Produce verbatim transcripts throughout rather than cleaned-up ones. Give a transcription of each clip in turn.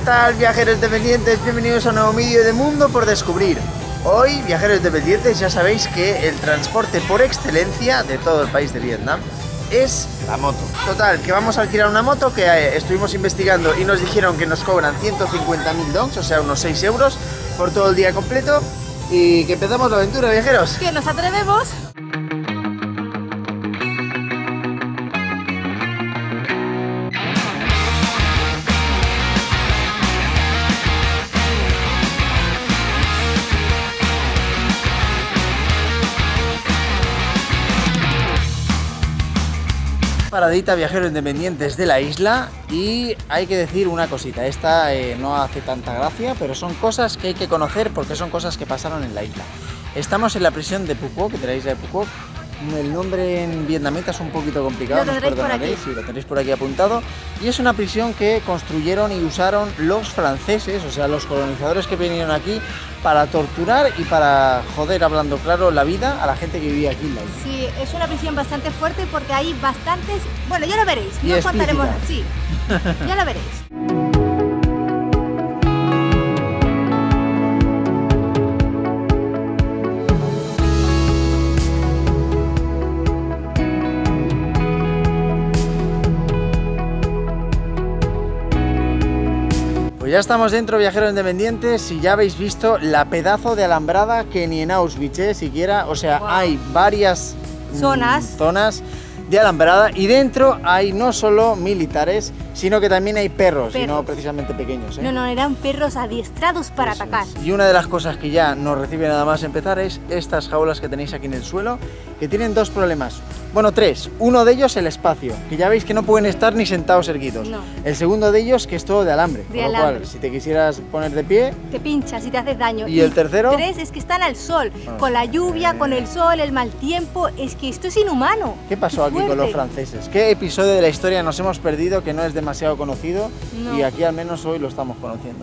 tal, viajeros independientes? Bienvenidos a un nuevo vídeo de Mundo por Descubrir. Hoy, viajeros independientes, ya sabéis que el transporte por excelencia de todo el país de Vietnam es la moto. Total, que vamos a alquilar una moto que eh, estuvimos investigando y nos dijeron que nos cobran ciento cincuenta mil dongs, o sea, unos seis euros por todo el día completo. Y que empezamos la aventura, viajeros. Que nos atrevemos. Paradita, viajeros independientes de la isla, y hay que decir una cosita, esta eh, no hace tanta gracia, pero son cosas que hay que conocer porque son cosas que pasaron en la isla. Estamos en la prisión de Phu Quoc, de la isla de Phu Quoc. El nombre en vietnamita es un poquito complicado, lo tendréis por aquí. Sí, lo tenéis por aquí apuntado. Y es una prisión que construyeron y usaron los franceses, o sea, los colonizadores que vinieron aquí para torturar y para joder, hablando claro, la vida a la gente que vivía aquí en la isla. Sí, es una prisión bastante fuerte porque hay bastantes... Bueno, ya lo veréis, Y no os explícita. contaremos... Sí, ya lo veréis. Pues ya estamos dentro, viajeros independientes, y ya habéis visto la pedazo de alambrada que ni en Auschwitz, ¿eh? Siquiera, o sea, Wow. hay varias mm, Zonas. zonas de alambrada, y dentro hay no solo militares, sino que también hay perros, y no Perros. precisamente pequeños, ¿eh? No, no, eran perros adiestrados para Eso atacar. es. Y una de las cosas que ya nos recibe nada más empezar es estas jaulas que tenéis aquí en el suelo, que tienen dos problemas. Bueno, tres. Uno de ellos, el espacio, que ya veis que no pueden estar ni sentados erguidos. No. El segundo de ellos, que es todo de alambre. De Con lo alambre. cual, si te quisieras poner de pie... Te pinchas y te haces daño. ¿Y el tercero? Tres es que están al sol, Bueno. con la lluvia, con el sol, el mal tiempo. Es que esto es inhumano. ¿Qué pasó aquí con los fuerte. franceses? ¿Qué episodio de la historia nos hemos perdido que no es demasiado conocido? No. Y aquí al menos hoy lo estamos conociendo.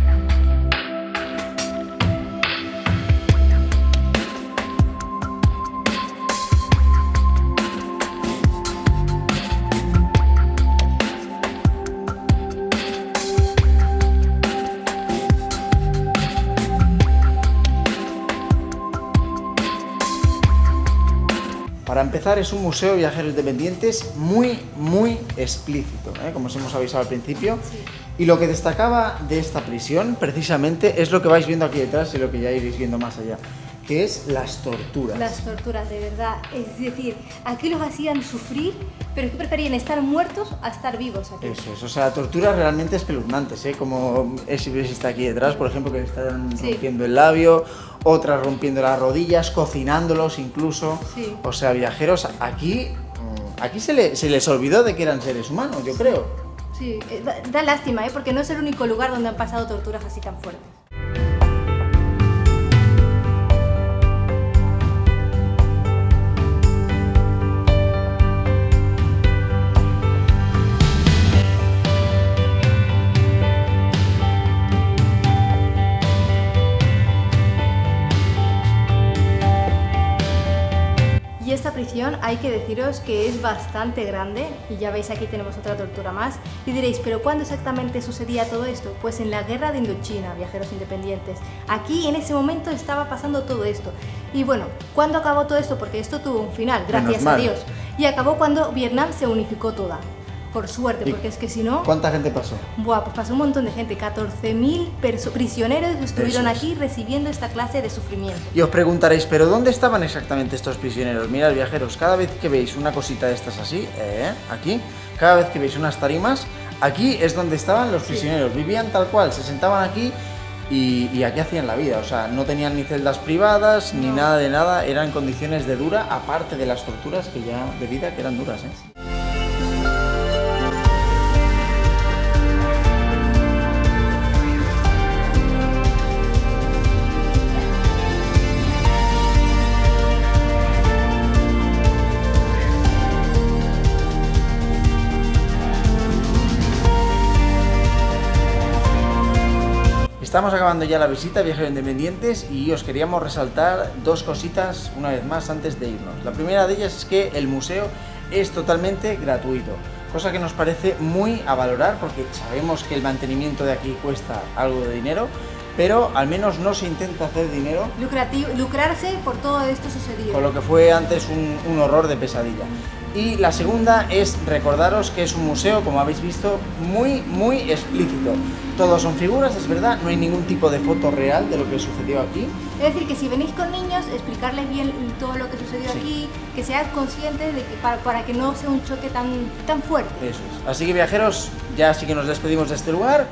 Para empezar, es un museo de viajeros independientes muy, muy explícito, ¿eh? Como os hemos avisado al principio. Sí. Y lo que destacaba de esta prisión, precisamente, es lo que vais viendo aquí detrás y lo que ya iréis viendo más allá, que es las torturas. Las torturas, de verdad. Es decir, aquí los hacían sufrir, pero es que preferían estar muertos a estar vivos aquí. Eso es, o sea, torturas realmente espeluznantes, ¿eh? Como ese que está aquí detrás, por ejemplo, que le están Sí. rompiendo el labio, otras rompiendo las rodillas, cocinándolos incluso. Sí. O sea, viajeros, aquí, mm, aquí se, le- se les olvidó de que eran seres humanos, yo creo. Sí, eh, da, da lástima, ¿eh? Porque no es el único lugar donde han pasado torturas así tan fuertes. Y esta prisión hay que deciros que es bastante grande, y ya veis aquí tenemos otra tortura más. Y diréis, ¿pero cuándo exactamente sucedía todo esto? Pues en la guerra de Indochina, viajeros independientes. Aquí en ese momento estaba pasando todo esto. Y bueno, ¿cuándo acabó todo esto? Porque esto tuvo un final, gracias Menos a mal. Dios. Y acabó cuando Vietnam se unificó toda. Por suerte, ¿Y porque es que si no... ¿Cuánta gente pasó? Buah, pues pasó un montón de gente, catorce mil prisioneros estuvieron Eso es. aquí recibiendo esta clase de sufrimiento. Y os preguntaréis, ¿pero dónde estaban exactamente estos prisioneros? Mirad, viajeros, cada vez que veis una cosita de estas así, eh, aquí, cada vez que veis unas tarimas, aquí es donde estaban los Sí. prisioneros. Vivían tal cual, se sentaban aquí y, y aquí hacían la vida. O sea, no tenían ni celdas privadas, ni No. nada de nada, eran condiciones de dura, aparte de las torturas que ya de vida que eran duras, ¿eh? Estamos acabando ya la visita, viajeros independientes, y os queríamos resaltar dos cositas una vez más antes de irnos. La primera de ellas es que el museo es totalmente gratuito. cosa que nos parece muy a valorar porque sabemos que el mantenimiento de aquí cuesta algo de dinero, pero al menos no se intenta hacer dinero. Lucrativo, lucrarse por todo esto sucedido. Con lo que fue antes un, un horror de pesadilla. Y la segunda es recordaros que es un museo, como habéis visto, muy, muy explícito. Todos son figuras, es verdad, no hay ningún tipo de foto real de lo que sucedió aquí. Es decir, que si venís con niños, explicarles bien todo lo que sucedió sí. aquí, que sean conscientes de que para, para que no sea un choque tan, tan fuerte. Eso es. Así que viajeros, ya sí que nos despedimos de este lugar.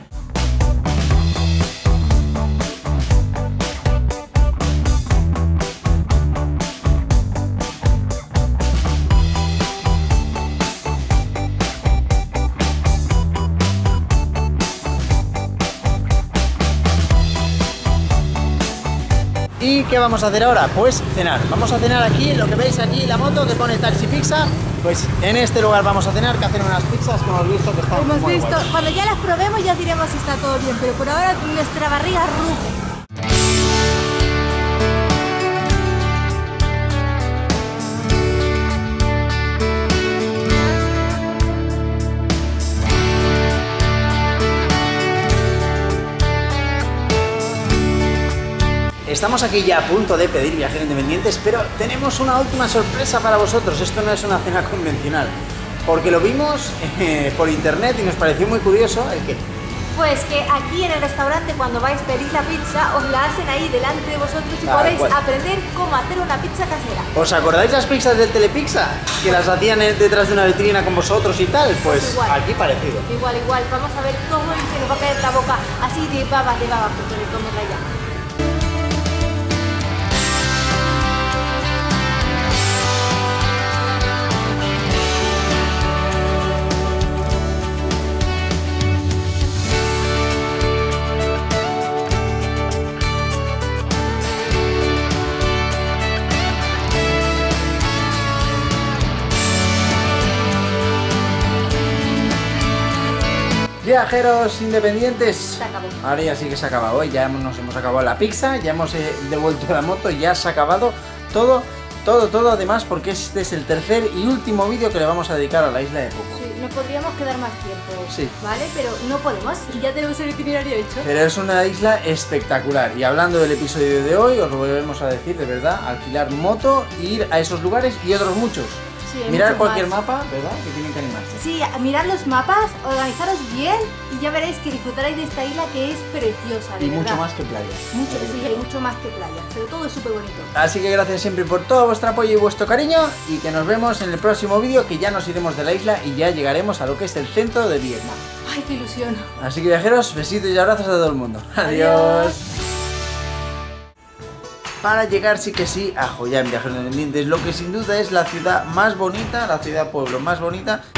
¿Y qué vamos a hacer ahora? Pues cenar. Vamos a cenar aquí, lo que veis aquí, la moto que pone Taxi Pizza. Pues en este lugar vamos a cenar, que hacen unas pizzas que hemos visto que están hemos muy visto, guays. Cuando ya las probemos ya diremos si está todo bien, pero por ahora nuestra barriga ruge. Estamos aquí ya a punto de pedir viajeros independientes, pero tenemos una última sorpresa para vosotros. Esto no es una cena convencional, porque lo vimos eh, por internet y nos pareció muy curioso el que... Pues que aquí en el restaurante cuando vais a pedir la pizza os la hacen ahí delante de vosotros y Tal podéis cual. aprender cómo hacer una pizza casera. ¿Os acordáis las pizzas del Telepizza? Que las hacían detrás de una vitrina con vosotros y tal. Pues, Pues igual. aquí parecido. Igual, igual, vamos a ver cómo se nos va a caer la boca así de baba, de baba, porque de comerla ya. Viajeros independientes, Se acabó. ahora ya sí que se ha acabado, ¿eh? Ya hemos- nos hemos acabado la pizza, ya hemos eh, devuelto la moto, ya se ha acabado todo, todo, todo, además porque este es el tercer y último vídeo que le vamos a dedicar a la isla de Coco. Sí, nos podríamos quedar más tiempo, Sí. ¿vale? Pero no podemos y ya tenemos el itinerario hecho. Pero es una isla espectacular y hablando del episodio de hoy, os lo volvemos a decir, de verdad, alquilar moto, ir a esos lugares y otros muchos. Sí, hay Mirar muchos cualquier más. mapa, ¿verdad? Que tienen que animarse. Sí, mirad los mapas, organizaros bien y ya veréis que disfrutaréis de esta isla que es preciosa, de Y verdad. mucho más que playa. Mucho, sí, hay mucho más que playa, pero todo es súper bonito. Así que gracias siempre por todo vuestro apoyo y vuestro cariño y que nos vemos en el próximo vídeo, que ya nos iremos de la isla y ya llegaremos a lo que es el centro de Vietnam. Ay, qué ilusión. Así que viajeros, besitos y abrazos a todo el mundo. Adiós. Adiós. Para llegar sí que sí a Hoi An, Viajeros Independientes, lo que sin duda es la ciudad más bonita, la ciudad pueblo más bonita